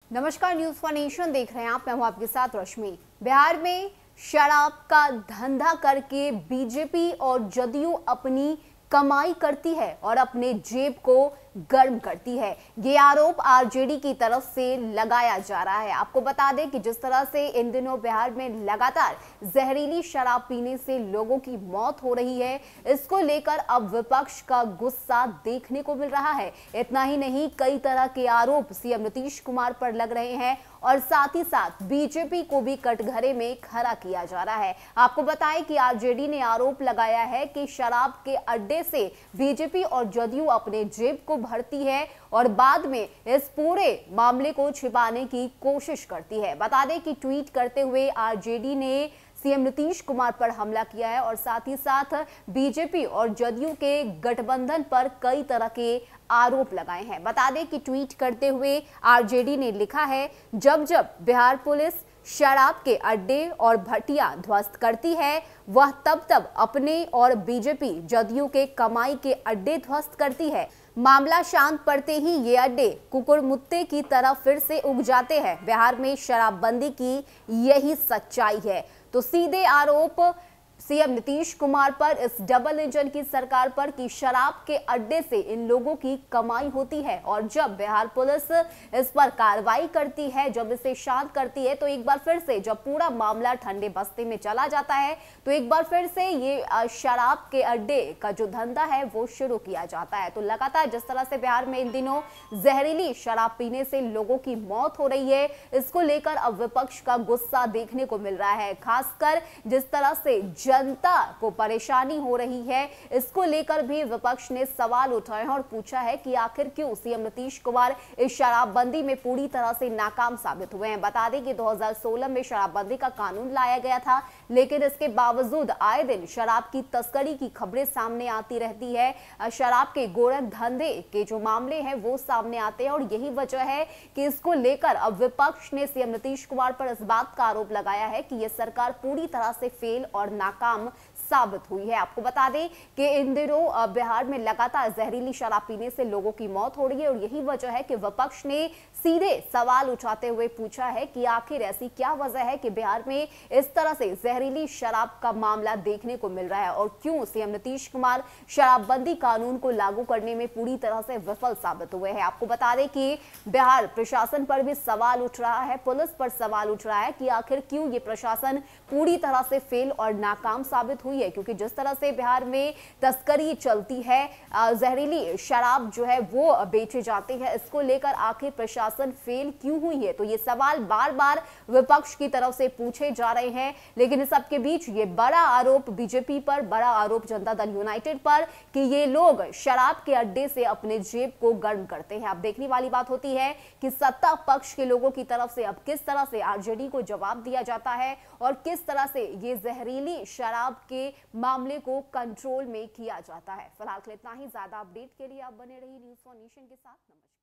नमस्कार, news for nation देख रहे हैं आप। मैं हूं आपके साथ रश्मि। बिहार में शराब का धंधा करके बीजेपी और जदयू अपनी कमाई करती है और अपने जेब को गर्म करती है। ये आरोप आरजेडी की तरफ से लगाया जा रहा है। आपको बता दें कि जिस तरह से इन दिनों बिहार में लगातार जहरीली शराब पीने से लोगों की मौत हो रही है, इसको लेकर अब विपक्ष का गुस्सा देखने को मिल रहा है। इतना ही नहीं, कई तरह के आरोप सीएम नीतीश कुमार पर लग रहे हैं और साथ ही साथ बीजेपी को भी कटघरे में खड़ा किया जा रहा है। आपको बताएं कि आरजेडी ने आरोप लगाया है कि शराब के अड्डे से बीजेपी और जदयू अपने जेब को भरती है और बाद में इस पूरे मामले को छिपाने की कोशिश करती है। बता दें कि ट्वीट करते हुए आरजेडी ने सीएम नीतीश कुमार पर हमला किया है और साथ ही साथ बीजेपी और जदयू के गठबंधन पर कई तरह के आरोप लगाए हैं। बता दें कि ट्वीट करते हुए आरजेडी ने लिखा है, जब जब बिहार पुलिस शराब के अड्डे और भट्टियां ध्वस्त करती है, वह तब तब अपने और बीजेपी जदयू के कमाई के अड्डे ध्वस्त करती है। मामला शांत पड़ते ही ये अड्डे कुकुरमुत्ते की तरह फिर से उग जाते हैं। बिहार में शराबबंदी की यही सच्चाई है। तो सीधे आरोप सीएम नीतीश कुमार पर, इस डबल इंजन की सरकार पर कि शराब के अड्डे से इन लोगों की कमाई होती है और जब बिहार पुलिस इस पर कार्रवाई करती है, जब इसे शांत करती है, तो एक बार फिर से जब पूरा मामला ठंडे बस्ते में चला जाता है तो एक बार फिर से ये शराब के अड्डे का जो धंधा है वो शुरू किया जाता है। तो लगातार जिस तरह से बिहार में इन दिनों जहरीली शराब पीने से लोगों की मौत हो रही है, इसको लेकर अब विपक्ष का गुस्सा देखने को मिल रहा है। खासकर जिस तरह से जनता को परेशानी हो रही है, इसको लेकर भी विपक्ष ने सवाल उठाए हैं और पूछा है कि आखिर क्यों सीएम नीतीश कुमार इस शराबबंदी में पूरी तरह से नाकाम साबित हुए हैं। बता दें कि 2016 में शराबबंदी का कानून लाया गया था, लेकिन इसके बावजूद आए दिन शराब की तस्करी की खबरें सामने आती रहती है। शराब के गोरख धंधे के जो मामले हैं वो सामने आते हैं और यही वजह है कि इसको लेकर अब विपक्ष ने सीएम नीतीश कुमार पर इस बात का आरोप लगाया है कि यह सरकार पूरी तरह से फेल और नाकाम साबित हुई है। आपको बता दें कि इन दिनों बिहार में लगातार जहरीली शराब पीने से लोगों की मौत हो रही है और यही वजह है कि विपक्ष ने सीधे सवाल उठाते हुए पूछा है कि आखिर ऐसी क्या वजह है कि बिहार में इस तरह से जहरीली शराब का मामला देखने को मिल रहा है और क्यों सीएम नीतीश कुमार शराबबंदी कानून को लागू करने में पूरी तरह से विफल साबित हुए हैं। आपको बता दें कि बिहार प्रशासन पर भी सवाल उठ रहा है, पुलिस पर सवाल उठ रहा है कि आखिर क्यों ये प्रशासन पूरी तरह से फेल और नाकाम साबित हुई है, क्योंकि जिस तरह से बिहार में तस्करी चलती है, जहरीली शराब जो है वो बेचे जाते हैं, इसको लेकर आखिर प्रशासन फेल क्यों हुई है। तो ये सवाल बार बार विपक्ष की तरफ से पूछे जा रहे हैं, लेकिन इस सबके बीच ये बड़ा आरोप बीजेपी पर, बड़ा आरोप जनता दल यूनाइटेड पर कि ये लोग शराब के अड्डे से अपने जेब को गर्म करते हैं। अब देखने वाली बात होती है कि सत्ता पक्ष के लोगों की तरफ से अब किस तरह से आरजेडी को जवाब दिया जाता है और किस तरह से ये जहरीली शराब के मामले को कंट्रोल में किया जाता है। फिलहाल इतना ही। ज्यादा अपडेट के लिए आप बने रहिए न्यूज फॉर नेशन के साथ। नमस्कार।